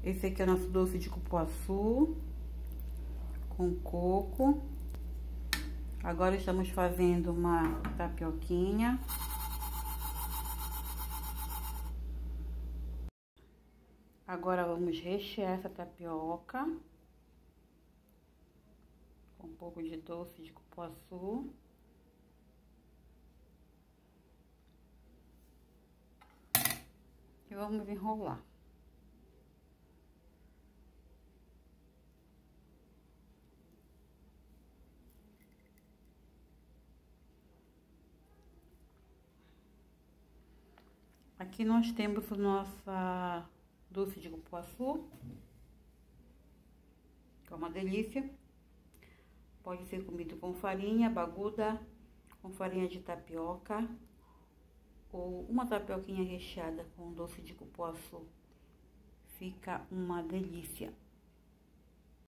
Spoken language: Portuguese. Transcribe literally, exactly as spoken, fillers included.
Esse aqui é o nosso doce de cupuaçu com coco. Agora estamos fazendo uma tapioquinha. Agora vamos rechear essa tapioca com um pouco de doce de cupuaçu. E vamos enrolar. Aqui nós temos o nosso doce de cupuaçu, que é uma delícia. Pode ser comido com farinha baguda, com farinha de tapioca, ou uma tapioquinha recheada com doce de cupuaçu. Fica uma delícia.